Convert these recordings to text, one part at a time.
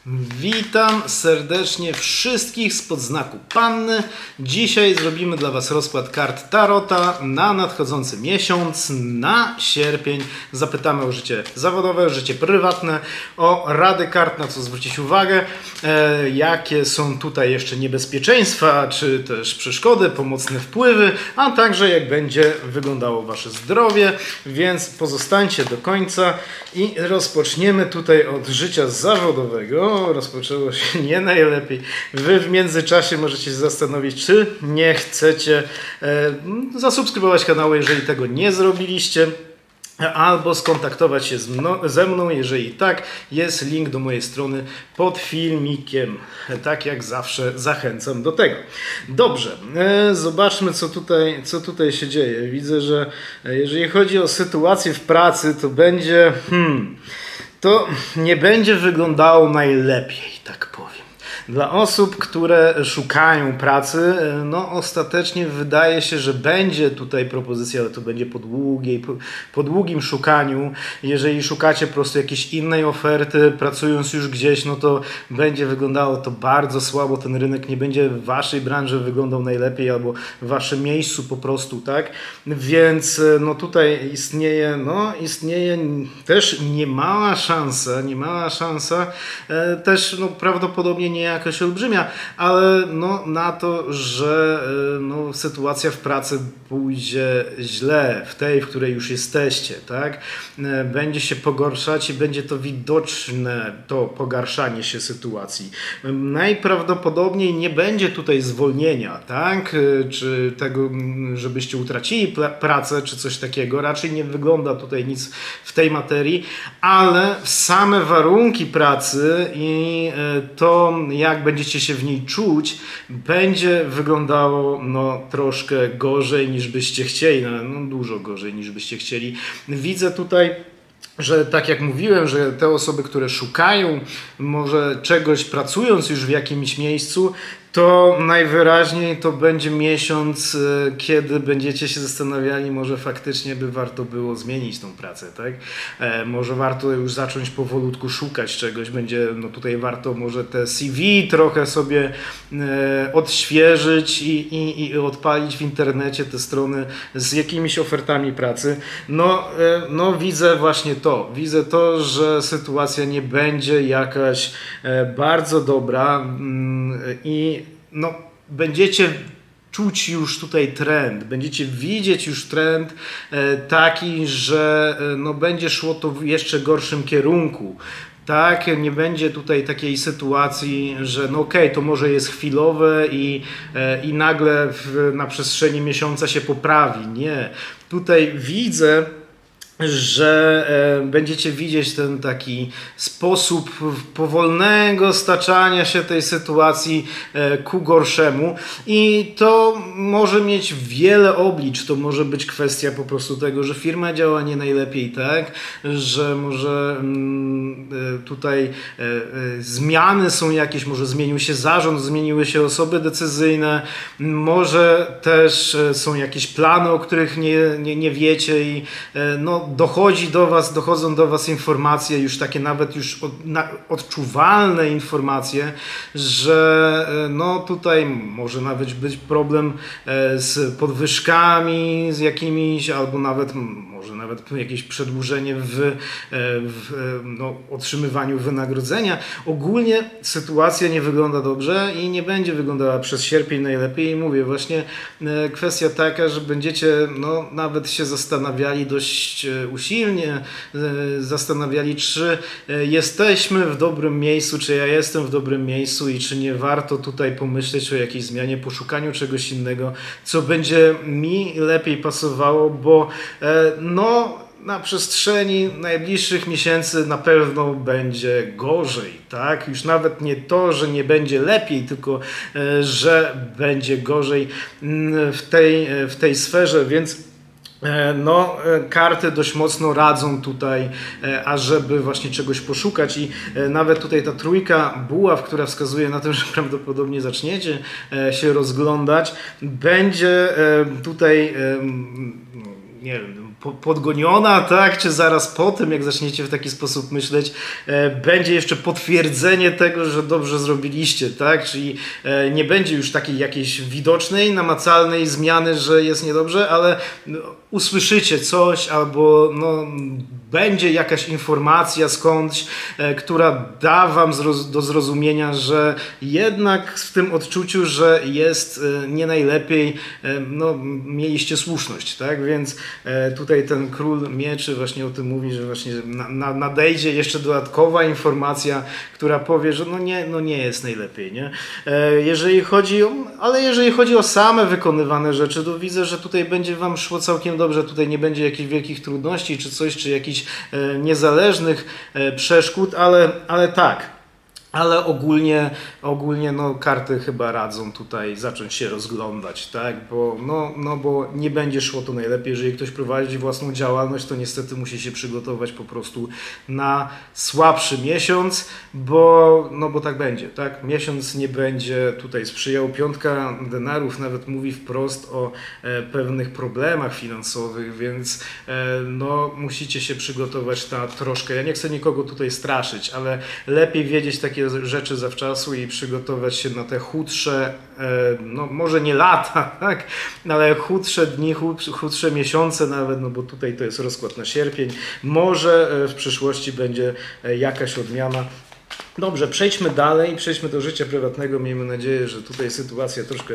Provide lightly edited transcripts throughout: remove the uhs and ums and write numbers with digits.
Witam serdecznie wszystkich spod znaku Panny. Dzisiaj zrobimy dla Was rozkład kart Tarota na nadchodzący miesiąc, na sierpień. Zapytamy o życie zawodowe, życie prywatne, o rady kart, na co zwrócić uwagę, jakie są tutaj jeszcze niebezpieczeństwa, czy też przeszkody, pomocne wpływy, a także jak będzie wyglądało Wasze zdrowie, więc pozostańcie do końca i rozpoczniemy tutaj od życia zawodowego. Rozpoczęło się nie najlepiej. Wy w międzyczasie możecie się zastanowić, czy nie chcecie zasubskrybować kanału, jeżeli tego nie zrobiliście, albo skontaktować się ze mną, jeżeli tak, jest link do mojej strony pod filmikiem. Tak jak zawsze zachęcam do tego. Dobrze, zobaczmy co tutaj się dzieje. Widzę, że jeżeli chodzi o sytuację w pracy, to będzie... to nie będzie wyglądało najlepiej, tak powiem. Dla osób, które szukają pracy, no ostatecznie wydaje się, że będzie tutaj propozycja, ale to będzie po długim szukaniu. Jeżeli szukacie po prostu jakiejś innej oferty, pracując już gdzieś, no to będzie wyglądało to bardzo słabo. Ten rynek nie będzie w waszej branży wyglądał najlepiej, albo w waszym miejscu po prostu, tak? Więc no tutaj istnieje też niemała szansa, też no prawdopodobnie nie jakaś olbrzymia, ale no, na to, że no, sytuacja w pracy pójdzie źle, w której już jesteście, tak? Będzie się pogorszać i będzie to widoczne, to pogarszanie się sytuacji. Najprawdopodobniej nie będzie tutaj zwolnienia, tak? Czy tego, żebyście utracili pracę, czy coś takiego. Raczej nie wygląda tutaj nic w tej materii, ale same warunki pracy i to, jak będziecie się w niej czuć, będzie wyglądało no, troszkę gorzej niż byście chcieli, no, dużo gorzej niż byście chcieli. Widzę tutaj, że tak jak mówiłem, że te osoby, które szukają może czegoś, pracując już w jakimś miejscu, to najwyraźniej to będzie miesiąc, kiedy będziecie się zastanawiali, może faktycznie by warto było zmienić tą pracę, tak? Może warto już zacząć powolutku szukać czegoś, będzie, no tutaj warto może te CV trochę sobie odświeżyć i odpalić w internecie te strony z jakimiś ofertami pracy. No widzę właśnie to. Widzę to, że sytuacja nie będzie jakaś bardzo dobra i no, będziecie czuć już tutaj trend, będziecie widzieć już trend taki, że no, będzie szło to w jeszcze gorszym kierunku. Tak, nie będzie tutaj takiej sytuacji, że no okej, to może jest chwilowe i nagle na przestrzeni miesiąca się poprawi. Nie, tutaj widzę, że będziecie widzieć ten taki sposób powolnego staczania się tej sytuacji ku gorszemu i to może mieć wiele oblicz. To może być kwestia po prostu tego, że firma działa nie najlepiej, tak? Że może tutaj zmiany są jakieś, może zmienił się zarząd, zmieniły się osoby decyzyjne, może też są jakieś plany, o których nie wiecie i no dochodzą do Was informacje, już takie nawet już odczuwalne informacje, że no tutaj może nawet być problem z podwyżkami z jakimiś, albo może nawet jakieś przedłużenie w otrzymywaniu wynagrodzenia. Ogólnie sytuacja nie wygląda dobrze i nie będzie wyglądała przez sierpień najlepiej. I mówię, właśnie kwestia taka, że będziecie no, nawet się zastanawiali dość usilnie, czy jesteśmy w dobrym miejscu, czy ja jestem w dobrym miejscu i czy nie warto tutaj pomyśleć o jakiejś zmianie, poszukaniu czegoś innego, co będzie mi lepiej pasowało, bo no na przestrzeni najbliższych miesięcy na pewno będzie gorzej, tak? Już nawet nie to, że nie będzie lepiej, tylko że będzie gorzej w tej sferze, więc no, karty dość mocno radzą tutaj, ażeby właśnie czegoś poszukać i nawet tutaj ta trójka buław, która wskazuje na to, że prawdopodobnie zaczniecie się rozglądać, będzie tutaj nie wiem, podgoniona, tak? Czy zaraz po tym, jak zaczniecie w taki sposób myśleć, będzie jeszcze potwierdzenie tego, że dobrze zrobiliście, tak? Czyli nie będzie już takiej jakiejś widocznej, namacalnej zmiany, że jest niedobrze, ale usłyszycie coś albo będzie jakaś informacja skądś, która da wam do zrozumienia, że jednak w tym odczuciu, że jest nie najlepiej, mieliście słuszność, tak? Więc tutaj ten król mieczy właśnie o tym mówi, że właśnie nadejdzie jeszcze dodatkowa informacja, która powie, że nie jest najlepiej, nie? Jeżeli chodzi o same wykonywane rzeczy, to widzę, że tutaj będzie wam szło całkiem dobrze, tutaj nie będzie jakichś wielkich trudności czy coś, czy jakichś niezależnych przeszkód, ale tak. Ale ogólnie karty chyba radzą tutaj zacząć się rozglądać, tak? Bo nie będzie szło to najlepiej. Jeżeli ktoś prowadzi własną działalność, to niestety musi się przygotować po prostu na słabszy miesiąc, bo tak będzie, tak? Miesiąc nie będzie tutaj sprzyjał. Piątka denarów nawet mówi wprost o pewnych problemach finansowych, więc musicie się przygotować na troszkę. Ja nie chcę nikogo tutaj straszyć, ale lepiej wiedzieć takie rzeczy zawczasu i przygotować się na te chudsze, może nie lata, tak? Ale chudsze dni, chudsze miesiące nawet, bo tutaj to jest rozkład na sierpień. Może w przyszłości będzie jakaś odmiana. Dobrze, przejdźmy dalej, przejdźmy do życia prywatnego. Miejmy nadzieję, że tutaj sytuacja troszkę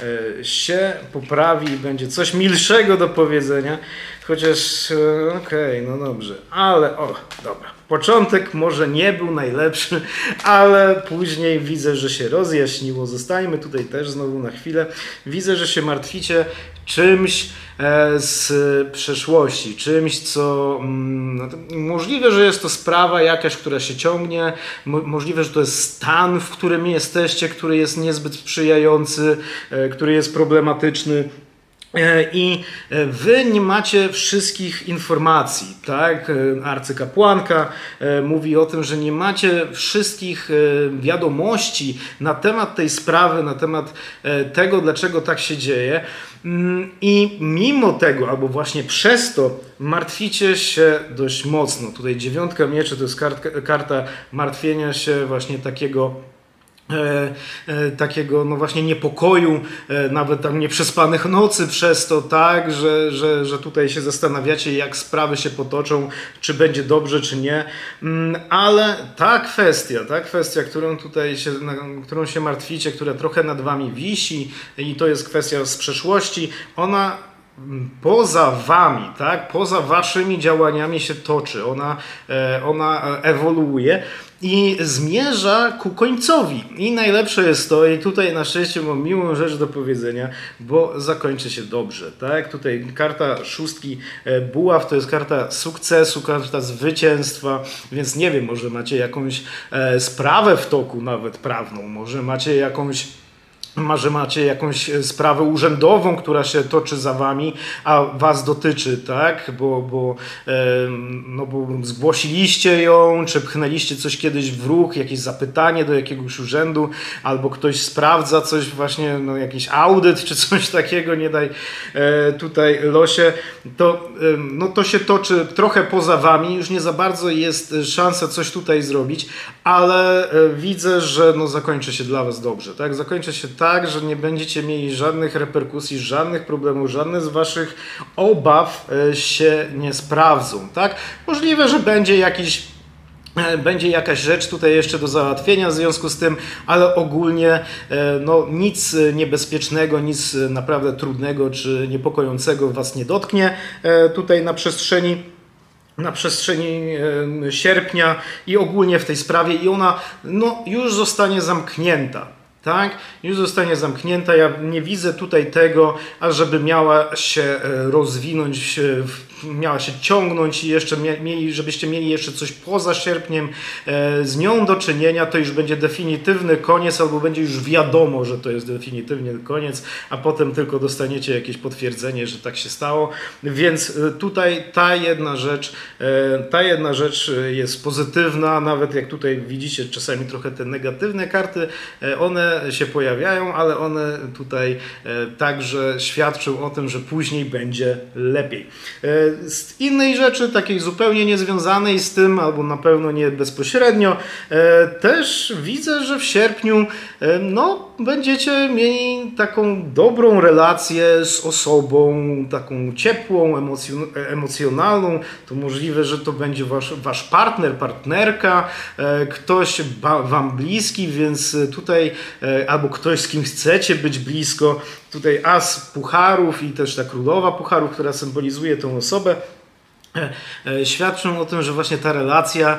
się poprawi i będzie coś milszego do powiedzenia. Chociaż, dobrze, ale dobra. Początek może nie był najlepszy, ale później widzę, że się rozjaśniło. Zostańmy tutaj też znowu na chwilę. Widzę, że się martwicie czymś z przeszłości, czymś, co możliwe, że jest to sprawa jakaś, która się ciągnie, możliwe, że to jest stan, w którym jesteście, który jest niezbyt sprzyjający, który jest problematyczny. I wy nie macie wszystkich informacji, tak? Arcykapłanka mówi o tym, że nie macie wszystkich wiadomości na temat tej sprawy, na temat tego, dlaczego tak się dzieje. I mimo tego, albo właśnie przez to martwicie się dość mocno. Tutaj 9 mieczy to jest karta martwienia się właśnie takiego właśnie niepokoju, nawet tam nieprzespanych nocy przez to, tak, że tutaj się zastanawiacie, jak sprawy się potoczą, czy będzie dobrze, czy nie, ale ta kwestia, którą się martwicie, która trochę nad wami wisi i to jest kwestia z przeszłości, ona poza wami, tak, poza waszymi działaniami się toczy, ona ewoluuje i zmierza ku końcowi. I najlepsze jest to, i tutaj na szczęście mam miłą rzecz do powiedzenia, bo zakończy się dobrze, tak? Tutaj karta szóstki buław to jest karta sukcesu, karta zwycięstwa, więc nie wiem, może macie jakąś sprawę w toku nawet prawną, może macie jakąś sprawę urzędową, która się toczy za wami, a was dotyczy, tak? Bo zgłosiliście ją, czy pchnęliście coś kiedyś w ruch, jakieś zapytanie do jakiegoś urzędu, albo ktoś sprawdza coś właśnie, jakiś audyt, czy coś takiego, nie daj tutaj losie, to się toczy trochę poza wami, już nie za bardzo jest szansa coś tutaj zrobić, ale widzę, że zakończy się dla was dobrze, tak? Zakończy się tak, że nie będziecie mieli żadnych reperkusji, żadnych problemów, żadne z waszych obaw się nie sprawdzą, tak? Możliwe, że będzie jakaś rzecz tutaj jeszcze do załatwienia w związku z tym, ale ogólnie nic niebezpiecznego, nic naprawdę trudnego czy niepokojącego was nie dotknie tutaj na przestrzeni sierpnia i ogólnie w tej sprawie i ona już zostanie zamknięta. Tak? Już zostanie zamknięta. Ja nie widzę tutaj tego, ażeby miała się rozwinąć, miała się ciągnąć i jeszcze żebyście mieli jeszcze coś poza sierpniem z nią do czynienia, to już będzie definitywny koniec, albo będzie już wiadomo, że to jest definitywnie koniec, a potem tylko dostaniecie jakieś potwierdzenie, że tak się stało. Więc tutaj ta jedna rzecz jest pozytywna, nawet jak tutaj widzicie czasami trochę te negatywne karty, one się pojawiają, ale one tutaj także świadczą o tym, że później będzie lepiej. Z innej rzeczy, takiej zupełnie niezwiązanej z tym, albo na pewno nie bezpośrednio, też widzę, że w sierpniu no, będziecie mieli taką dobrą relację z osobą, taką ciepłą, emocjonalną. To możliwe, że to będzie wasz partner, partnerka, ktoś wam bliski, więc tutaj albo ktoś, z kim chcecie być blisko. Tutaj as pucharów i też ta królowa pucharów, która symbolizuje tą osobę, świadczą o tym, że właśnie ta relacja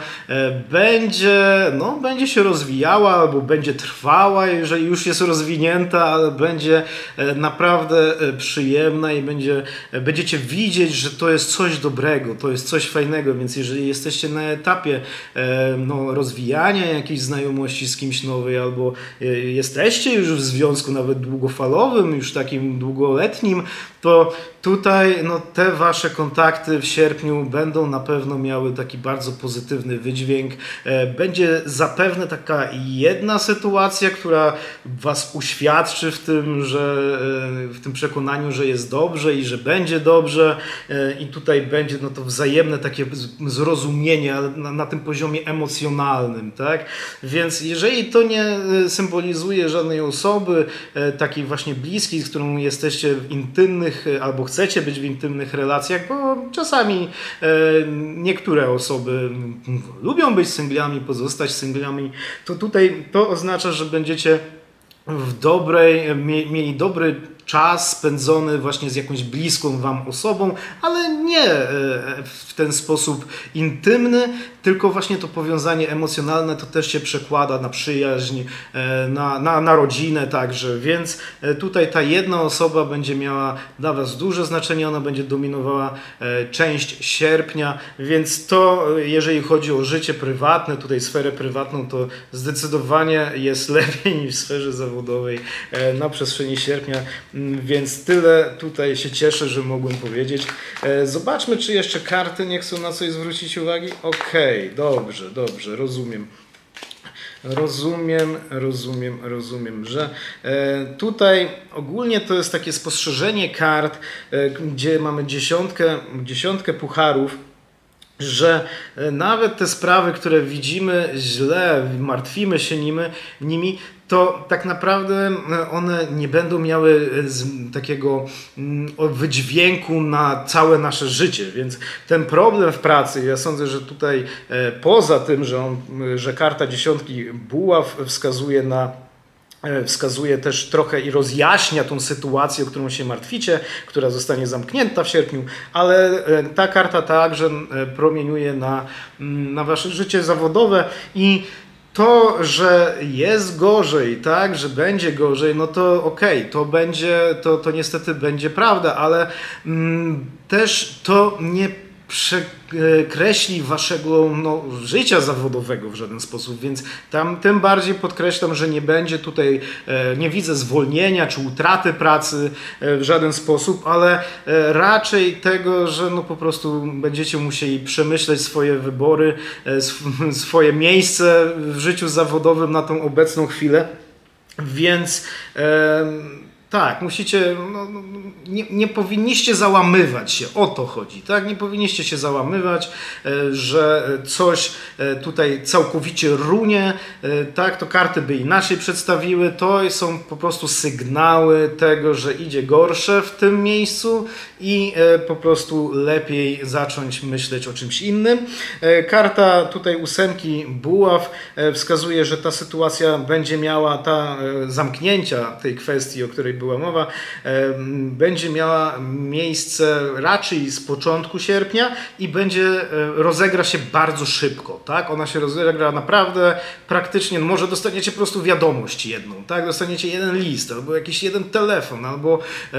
będzie się rozwijała albo będzie trwała, jeżeli już jest rozwinięta, ale będzie naprawdę przyjemna i będziecie widzieć, że to jest coś dobrego, to jest coś fajnego, więc jeżeli jesteście na etapie rozwijania jakiejś znajomości z kimś nowej albo jesteście już w związku nawet długofalowym, już takim długoletnim, to tutaj te wasze kontakty w sierpniu będą na pewno miały taki bardzo pozytywny wydźwięk. Będzie zapewne taka jedna sytuacja, która was uświadczy w tym przekonaniu, że jest dobrze i że będzie dobrze i tutaj będzie to wzajemne takie zrozumienie na tym poziomie emocjonalnym, tak? Więc jeżeli to nie symbolizuje żadnej osoby takiej właśnie bliskiej, z którą jesteście w intymnych albo chcecie być w intymnych relacjach, bo czasami niektóre osoby lubią być singlami, pozostać singlami, to tutaj to oznacza, że będziecie mieli dobry czas spędzony właśnie z jakąś bliską wam osobą, ale nie w ten sposób intymny, tylko właśnie to powiązanie emocjonalne to też się przekłada na przyjaźń, na rodzinę także, więc tutaj ta jedna osoba będzie miała dla was duże znaczenie, ona będzie dominowała część sierpnia, więc to jeżeli chodzi o życie prywatne, tutaj sferę prywatną, to zdecydowanie jest lepiej niż w sferze zawodowej na przestrzeni sierpnia. Więc tyle tutaj się cieszę, że mogłem powiedzieć. Zobaczmy, czy jeszcze karty nie chcą na coś zwrócić uwagi. Okej, dobrze, rozumiem. Rozumiem, że tutaj ogólnie to jest takie spostrzeżenie kart, gdzie mamy dziesiątkę pucharów, że nawet te sprawy, które widzimy źle, martwimy się nimi, to tak naprawdę one nie będą miały takiego wydźwięku na całe nasze życie, więc ten problem w pracy, ja sądzę, że tutaj poza tym, że karta dziesiątki buław wskazuje też trochę i rozjaśnia tą sytuację, o którą się martwicie, która zostanie zamknięta w sierpniu, ale ta karta także promieniuje na wasze życie zawodowe i to, że jest gorzej, tak, że będzie gorzej, no to okej, to niestety będzie prawda, ale też to nie przekreśli waszego życia zawodowego w żaden sposób, więc tym bardziej podkreślam, że nie będzie tutaj, nie widzę zwolnienia czy utraty pracy w żaden sposób, ale raczej tego, że po prostu będziecie musieli przemyśleć swoje wybory, swoje miejsce w życiu zawodowym na tą obecną chwilę, więc tak, musicie, nie powinniście załamywać się, o to chodzi, tak? Nie powinniście się załamywać, że coś tutaj całkowicie runie, tak? To karty by inaczej przedstawiły, to są po prostu sygnały tego, że idzie gorsze w tym miejscu i po prostu lepiej zacząć myśleć o czymś innym. Karta tutaj ósemki buław wskazuje, że ta sytuacja będzie miała, zamknięcia tej kwestii, o której była mowa, będzie miała miejsce raczej z początku sierpnia i rozegra się bardzo szybko, tak? Ona się rozegra naprawdę praktycznie, może dostaniecie po prostu wiadomość jedną, tak? Dostaniecie jeden list, albo jakiś jeden telefon, albo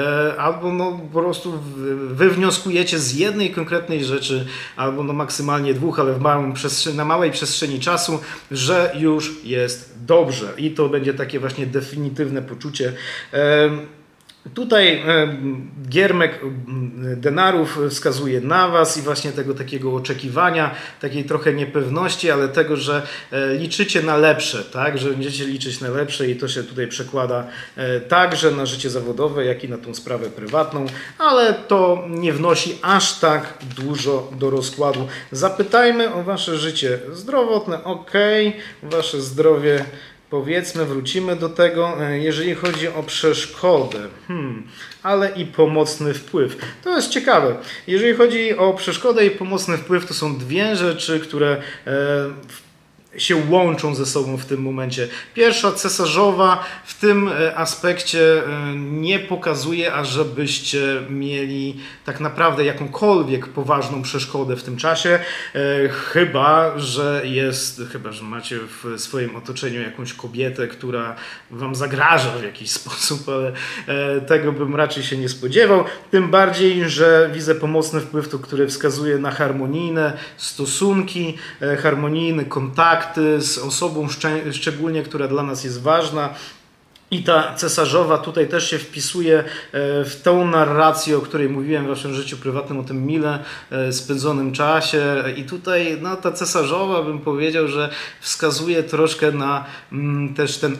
po prostu wy wnioskujecie z jednej konkretnej rzeczy, albo maksymalnie dwóch, ale na małej przestrzeni czasu, że już jest dobrze i to będzie takie właśnie definitywne poczucie. Tutaj giermek denarów wskazuje na Was i właśnie tego takiego oczekiwania, takiej trochę niepewności, ale tego, że liczycie na lepsze, tak? Że będziecie liczyć na lepsze i to się tutaj przekłada także na życie zawodowe, jak i na tą sprawę prywatną, ale to nie wnosi aż tak dużo do rozkładu. Zapytajmy o Wasze życie zdrowotne, ok, Wasze zdrowie. Powiedzmy, wrócimy do tego, jeżeli chodzi o przeszkodę, ale i pomocny wpływ. To jest ciekawe. Jeżeli chodzi o przeszkodę i pomocny wpływ, to są dwie rzeczy, które się łączą ze sobą w tym momencie. Pierwsza, cesarzowa, w tym aspekcie nie pokazuje, ażebyście mieli tak naprawdę jakąkolwiek poważną przeszkodę w tym czasie, chyba że macie w swoim otoczeniu jakąś kobietę, która wam zagraża w jakiś sposób, ale tego bym raczej się nie spodziewał. Tym bardziej, że widzę pomocny wpływ, który wskazuje na harmonijne stosunki, harmonijny kontakt z osobą szczególnie, która dla nas jest ważna. I ta cesarzowa tutaj też się wpisuje w tą narrację, o której mówiłem w waszym życiu prywatnym, o tym mile spędzonym czasie. I tutaj no, ta cesarzowa, bym powiedział, że wskazuje troszkę na też ten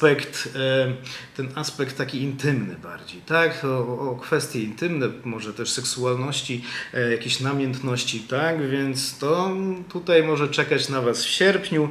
aspekt taki intymny bardziej, tak? O kwestie intymne, może też seksualności, jakiejś namiętności, tak? Więc to tutaj może czekać na was w sierpniu,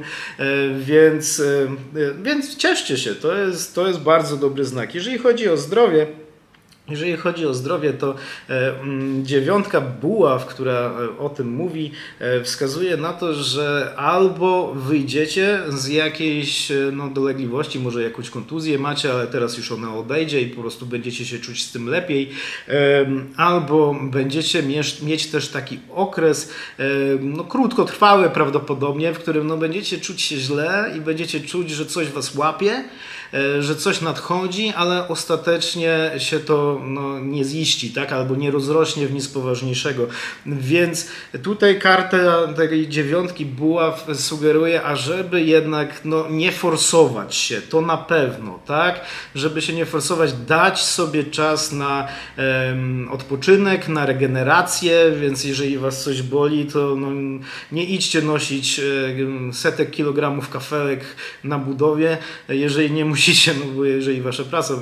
więc cieszcie się, to jest bardzo dobry znak. Jeżeli chodzi o zdrowie, to dziewiątka buław, która o tym mówi, wskazuje na to, że albo wyjdziecie z jakiejś dolegliwości, może jakąś kontuzję macie, ale teraz już ona odejdzie i po prostu będziecie się czuć z tym lepiej, albo będziecie mieć też taki okres krótkotrwały prawdopodobnie, w którym będziecie czuć się źle i będziecie czuć, że coś was łapie, że coś nadchodzi, ale ostatecznie się to nie ziści, tak? Albo nie rozrośnie w nic poważniejszego. Więc tutaj karta tej dziewiątki buław sugeruje, ażeby jednak nie forsować się, to na pewno, tak? Żeby się nie forsować, dać sobie czas na odpoczynek, na regenerację, więc jeżeli was coś boli, to nie idźcie nosić setek kilogramów kafelek na budowie, jeżeli nie musicie, bo jeżeli wasza praca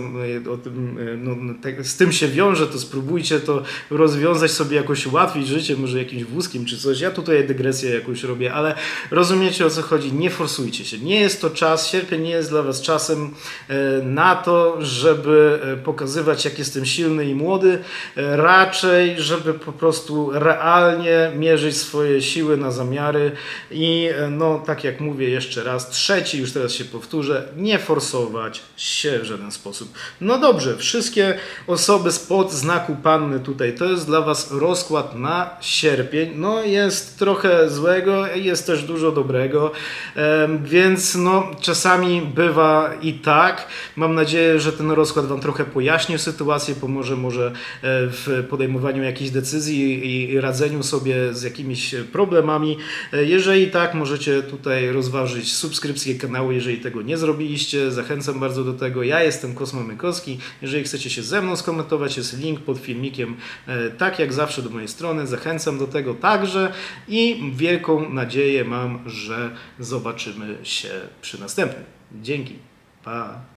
z tym się wiąże, to spróbujcie to rozwiązać sobie, jakoś ułatwić życie, może jakimś wózkiem czy coś. Ja tutaj dygresję jakąś robię, ale rozumiecie, o co chodzi. Nie forsujcie się. Nie jest to czas, sierpień nie jest dla was czasem na to, żeby pokazywać, jak jestem silny i młody. Raczej, żeby po prostu realnie mierzyć swoje siły na zamiary i tak jak mówię jeszcze raz, trzeci, już teraz się powtórzę, nie forsować się w żaden sposób. No dobrze, wszystkie osoby spod znaku Panny tutaj, to jest dla was rozkład na sierpień. Jest trochę złego, jest też dużo dobrego, więc czasami bywa i tak. Mam nadzieję, że ten rozkład wam trochę pojaśni sytuację, pomoże może w podejmowaniu jakichś decyzji i radzeniu sobie z jakimiś problemami. Jeżeli tak, możecie tutaj rozważyć subskrypcję kanału, jeżeli tego nie zrobiliście. Zachęcam bardzo do tego. Ja jestem Kosmo Mykowski. Jeżeli chcecie się ze mną skomentować, jest link pod filmikiem, tak jak zawsze do mojej strony. Zachęcam do tego także i wielką nadzieję mam, że zobaczymy się przy następnym. Dzięki. Pa.